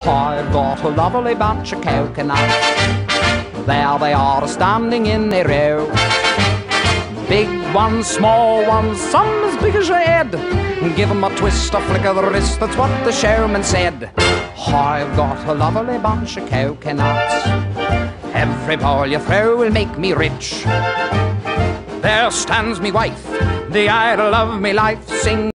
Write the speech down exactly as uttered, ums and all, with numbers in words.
I've got a lovely bunch of coconuts. There they are standing in a row. Big ones, small ones, some as big as your head. Give 'em a twist, a flick of the wrist, that's what the showman said. I've got a lovely bunch of coconuts. Every ball you throw will make me rich. There stands me wife, the idol of me life, sing